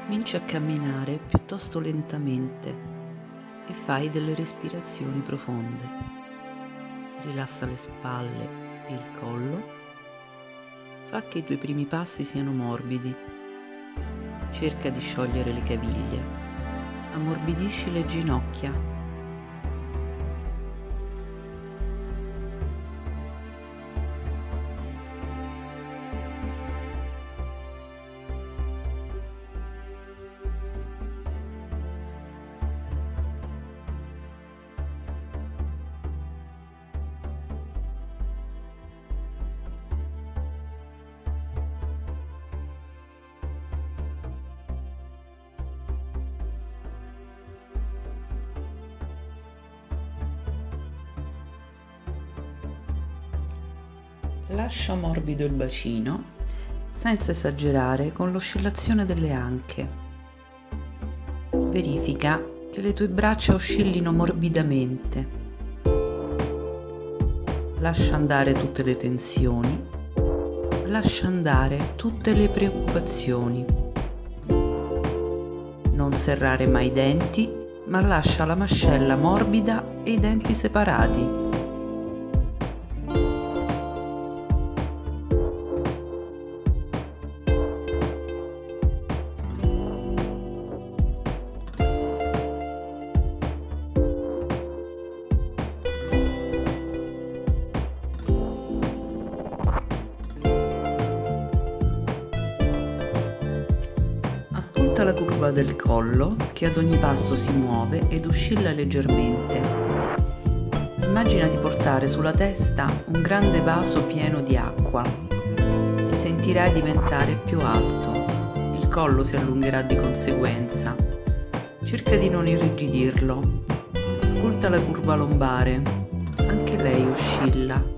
Cominci a camminare piuttosto lentamente e fai delle respirazioni profonde. Rilassa le spalle e il collo. Fa che i tuoi primi passi siano morbidi. Cerca di sciogliere le caviglie. Ammorbidisci le ginocchia. Lascia morbido il bacino, senza esagerare con l'oscillazione delle anche. Verifica che le tue braccia oscillino morbidamente. Lascia andare tutte le tensioni, lascia andare tutte le preoccupazioni. Non serrare mai i denti, ma lascia la mascella morbida e i denti separati. Ascolta la curva del collo che ad ogni passo si muove ed oscilla leggermente. Immagina di portare sulla testa un grande vaso pieno di acqua. Ti sentirai diventare più alto. Il collo si allungherà di conseguenza. Cerca di non irrigidirlo. Ascolta la curva lombare. Anche lei oscilla.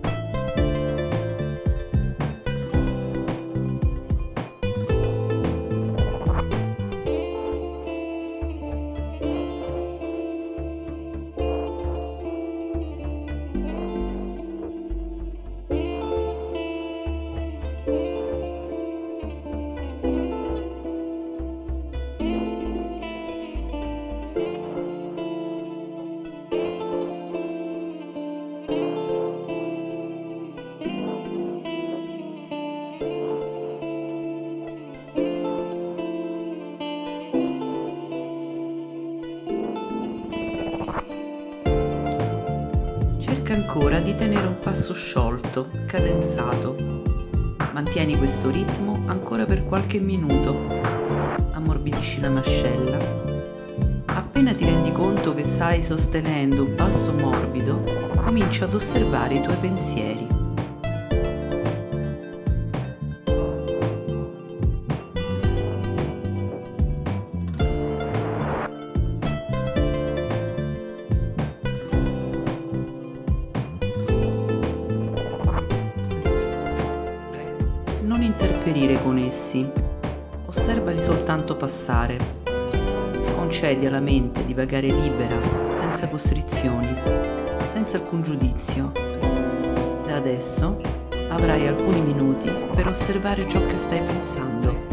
Cerca ancora di tenere un passo sciolto, cadenzato. Mantieni questo ritmo ancora per qualche minuto. Ammorbidisci la mascella. Appena ti rendi conto che stai sostenendo un passo morbido, cominci ad osservare i tuoi pensieri. Non interferire con essi, osservali soltanto passare. Concedi alla mente di vagare libera, senza costrizioni, senza alcun giudizio. Da adesso avrai alcuni minuti per osservare ciò che stai pensando.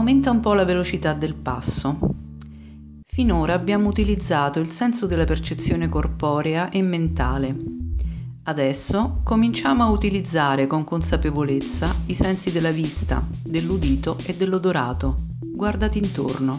Aumenta un po' la velocità del passo. Finora abbiamo utilizzato il senso della percezione corporea e mentale. Adesso cominciamo a utilizzare con consapevolezza i sensi della vista, dell'udito e dell'odorato. Guardati intorno.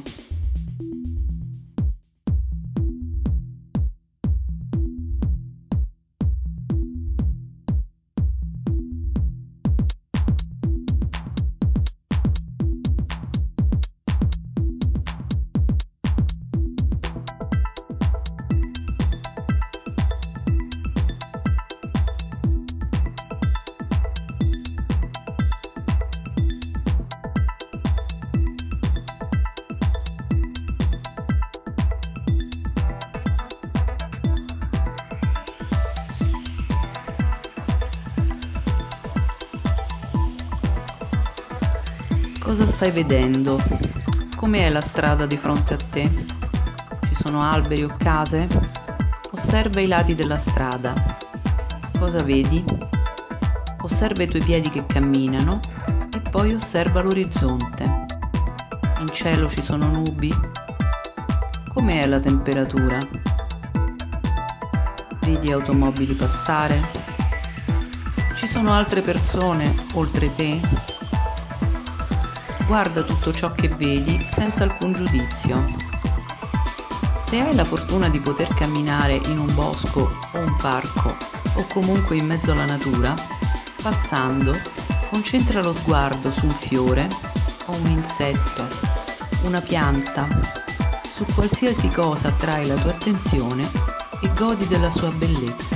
Cosa stai vedendo? Com'è la strada di fronte a te? Ci sono alberi o case? Osserva i lati della strada. Cosa vedi? Osserva i tuoi piedi che camminano e poi osserva l'orizzonte. In cielo ci sono nubi? Com'è la temperatura? Vedi automobili passare? Ci sono altre persone oltre te? Guarda tutto ciò che vedi senza alcun giudizio. Se hai la fortuna di poter camminare in un bosco o un parco o comunque in mezzo alla natura, passando, concentra lo sguardo su un fiore o un insetto, una pianta, su qualsiasi cosa attrae la tua attenzione e godi della sua bellezza.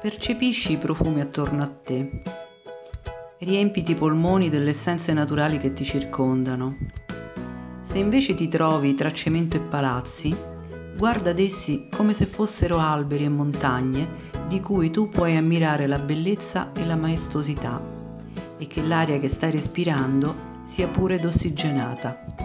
Percepisci i profumi attorno a te. Riempiti i polmoni delle essenze naturali che ti circondano. Se invece ti trovi tra cemento e palazzi, guarda ad essi come se fossero alberi e montagne di cui tu puoi ammirare la bellezza e la maestosità, e che l'aria che stai respirando sia pure ed ossigenata.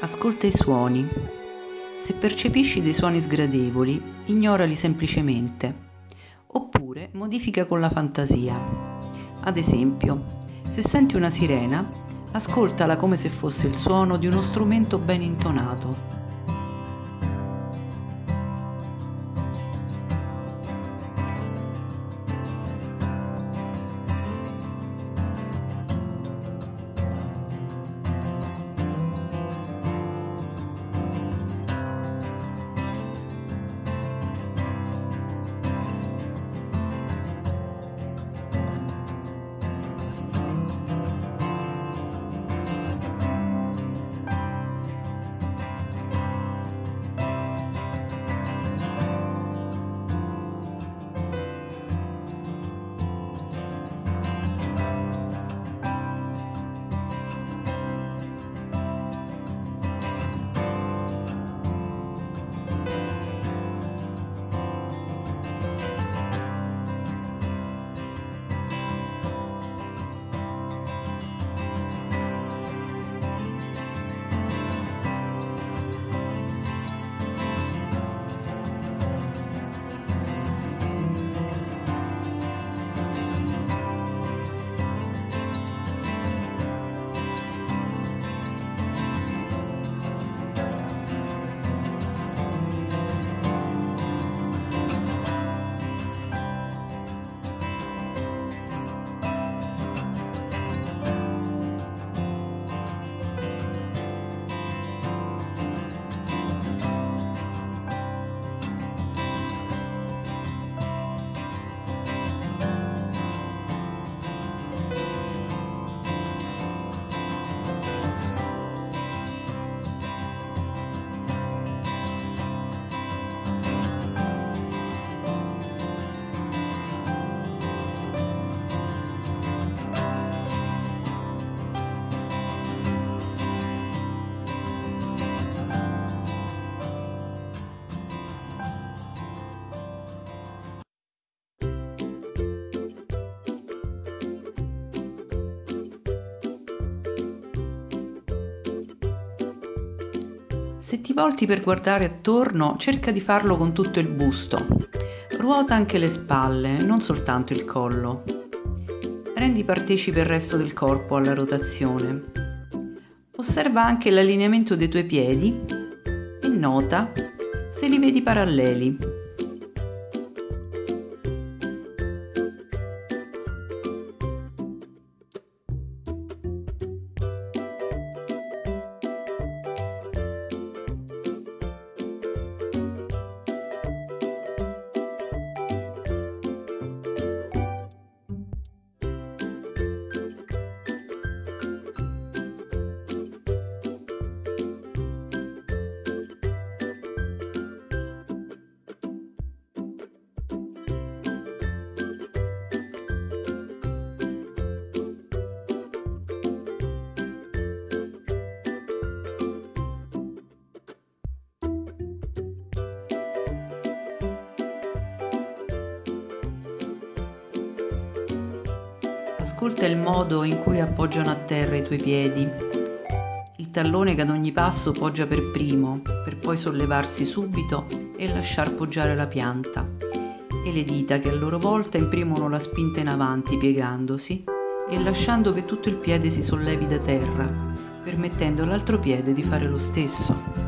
Ascolta i suoni. Se percepisci dei suoni sgradevoli, ignorali semplicemente, oppure modifica con la fantasia. Ad esempio, se senti una sirena, ascoltala come se fosse il suono di uno strumento ben intonato. Se ti volti per guardare attorno, cerca di farlo con tutto il busto. Ruota anche le spalle, non soltanto il collo. Rendi partecipe il resto del corpo alla rotazione. Osserva anche l'allineamento dei tuoi piedi e nota se li vedi paralleli. Ascolta il modo in cui appoggiano a terra i tuoi piedi. Il tallone che ad ogni passo poggia per primo, per poi sollevarsi subito e lasciar poggiare la pianta. E le dita che a loro volta imprimono la spinta in avanti piegandosi e lasciando che tutto il piede si sollevi da terra, permettendo all'altro piede di fare lo stesso.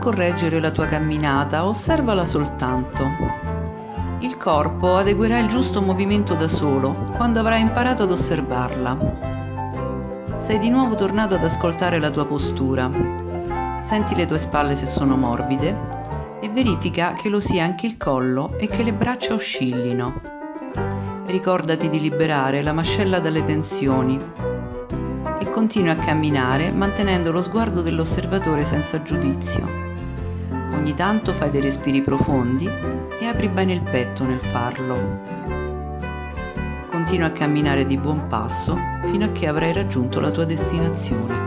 correggere la tua camminata, osservala soltanto. Il corpo adeguerà il giusto movimento da solo quando avrai imparato ad osservarla. Sei di nuovo tornato ad ascoltare la tua postura. Senti le tue spalle se sono morbide e verifica che lo sia anche il collo e che le braccia oscillino. Ricordati di liberare la mascella dalle tensioni e continua a camminare mantenendo lo sguardo dell'osservatore senza giudizio. Ogni tanto fai dei respiri profondi e apri bene il petto nel farlo. Continua a camminare di buon passo fino a che avrai raggiunto la tua destinazione.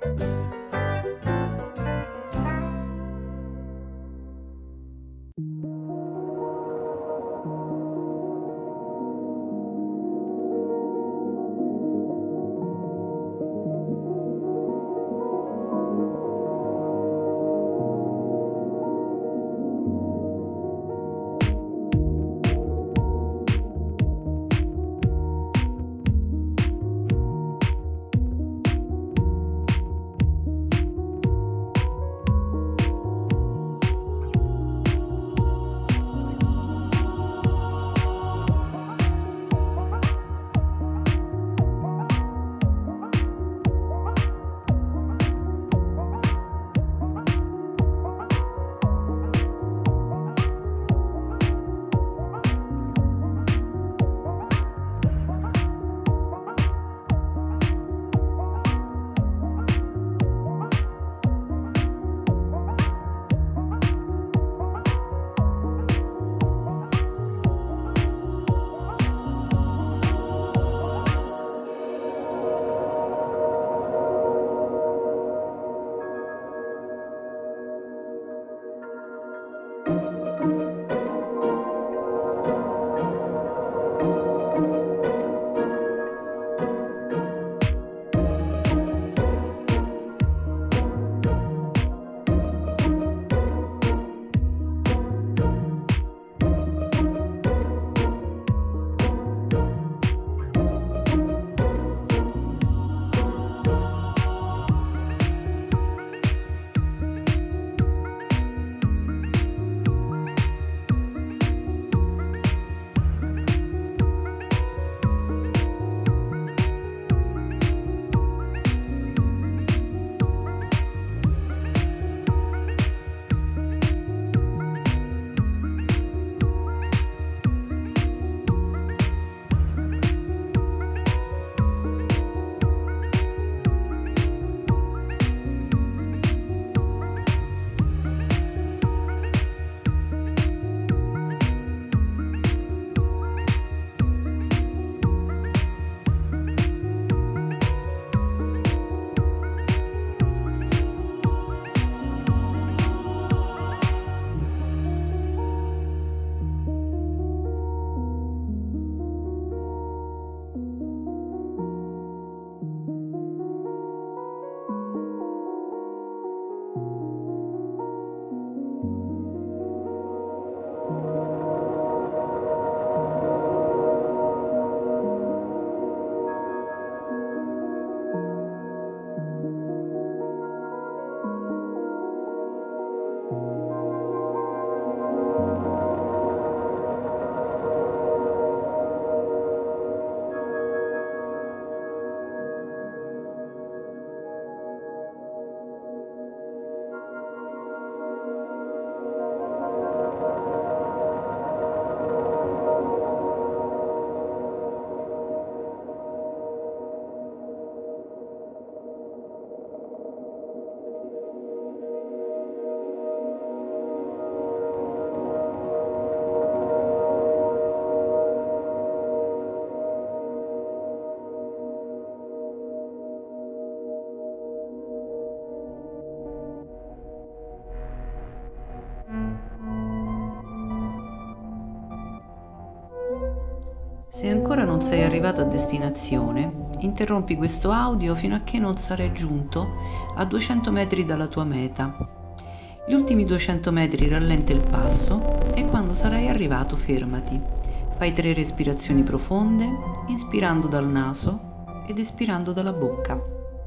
Se ancora non sei arrivato a destinazione, interrompi questo audio fino a che non sarai giunto a 200 metri dalla tua meta. Gli ultimi 200 metri rallenta il passo e quando sarai arrivato fermati. Fai 3 respirazioni profonde, inspirando dal naso ed espirando dalla bocca.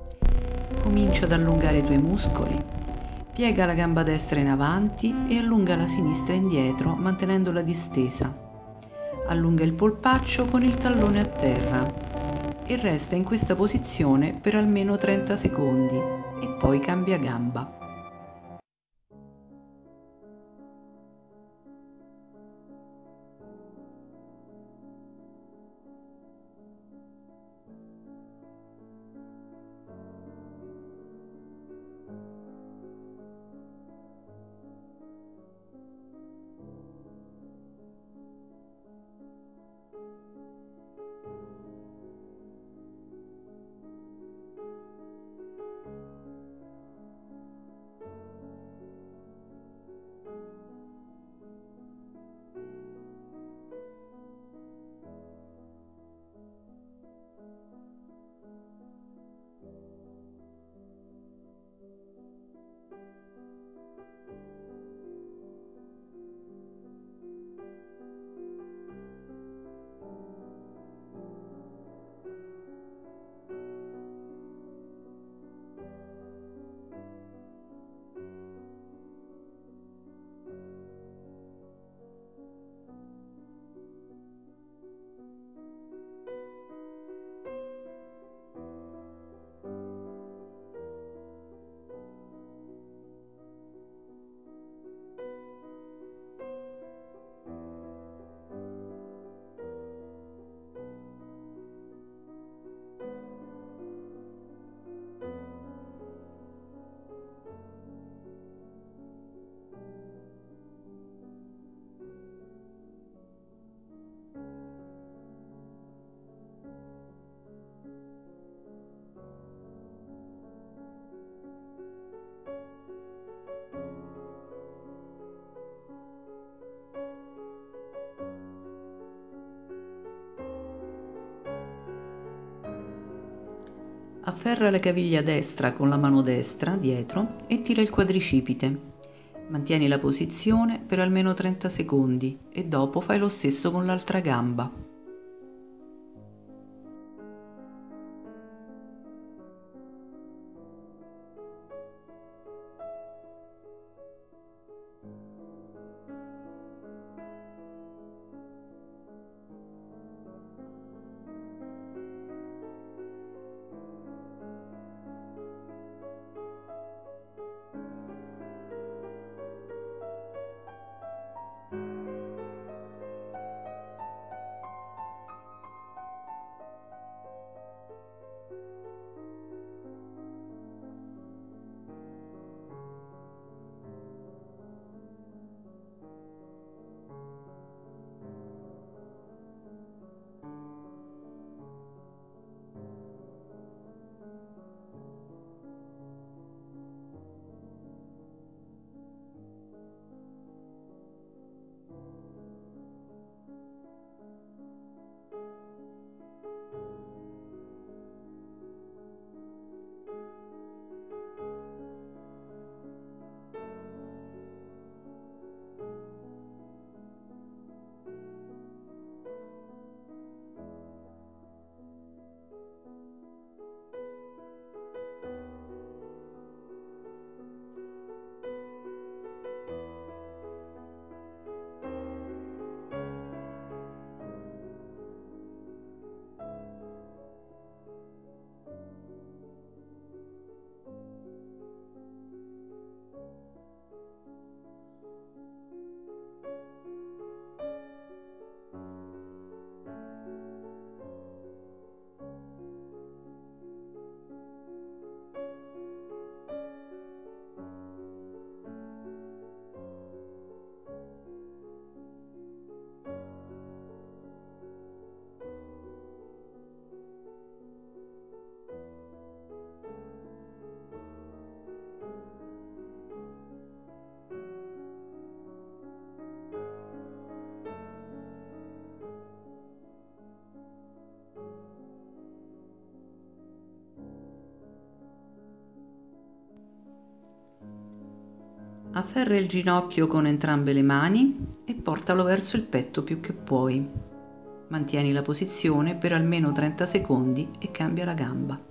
Comincia ad allungare i tuoi muscoli. Piega la gamba destra in avanti e allunga la sinistra indietro mantenendola distesa. Allunga il polpaccio con il tallone a terra e resta in questa posizione per almeno 30 secondi e poi cambia gamba. Afferra la caviglia destra con la mano destra dietro e tira il quadricipite. Mantieni la posizione per almeno 30 secondi e dopo fai lo stesso con l'altra gamba. Afferra il ginocchio con entrambe le mani e portalo verso il petto più che puoi. Mantieni la posizione per almeno 30 secondi e cambia la gamba.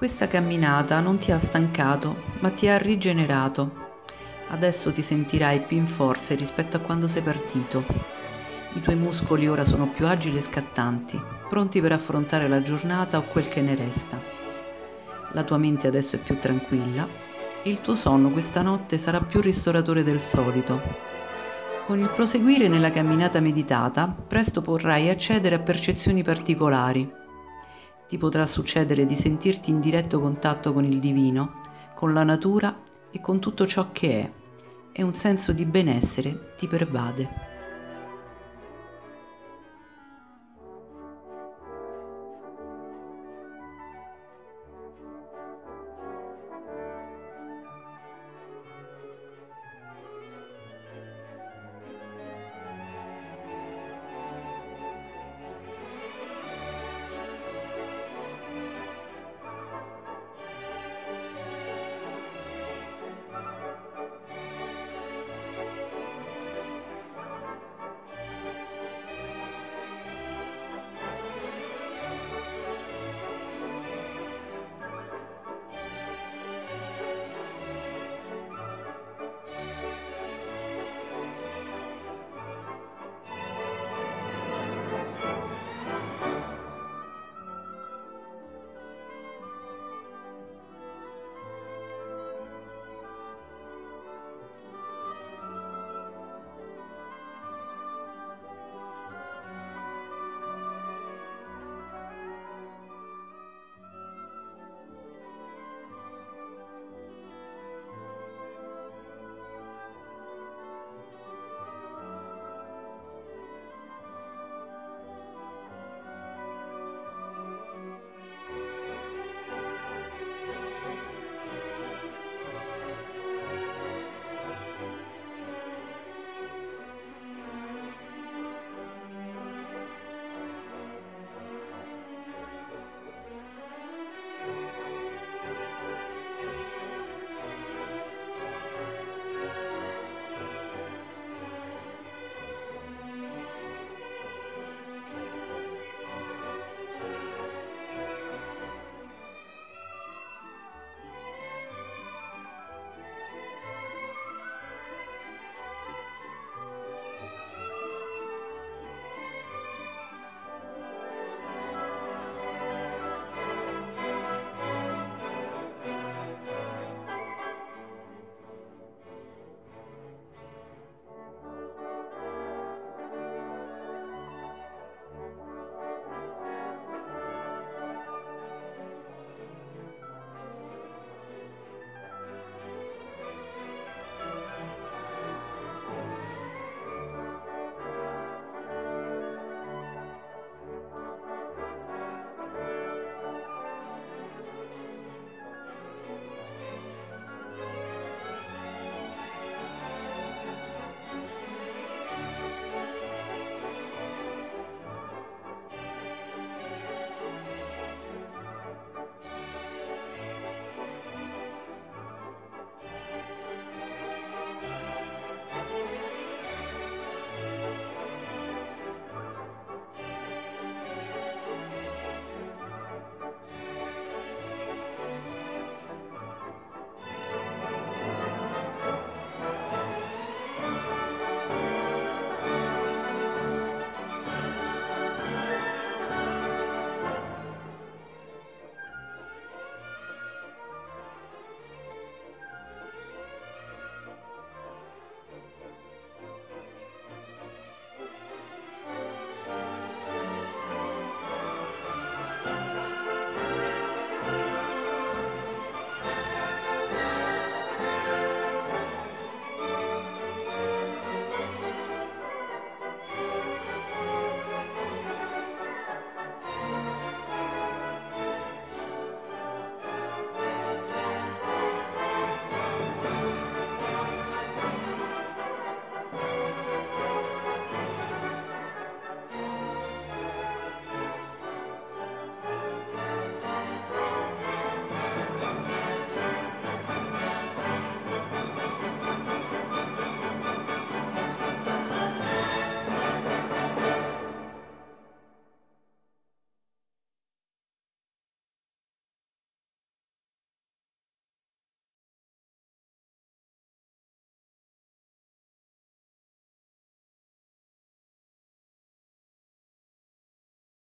Questa camminata non ti ha stancato, ma ti ha rigenerato. Adesso ti sentirai più in forze rispetto a quando sei partito. I tuoi muscoli ora sono più agili e scattanti, pronti per affrontare la giornata o quel che ne resta. La tua mente adesso è più tranquilla e il tuo sonno questa notte sarà più ristoratore del solito. Con il proseguire nella camminata meditata, presto potrai accedere a percezioni particolari. Ti potrà succedere di sentirti in diretto contatto con il divino, con la natura e con tutto ciò che è, e un senso di benessere ti pervade.